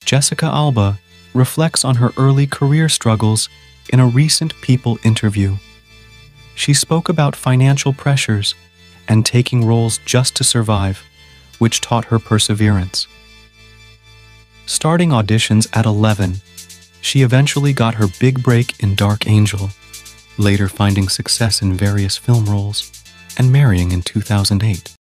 Jessica Alba reflects on her early career struggles in a recent People interview. She spoke about financial pressures and taking roles just to survive, which taught her perseverance. Starting auditions at 11, she eventually got her big break in Dark Angel, later finding success in various film roles and marrying in 2008.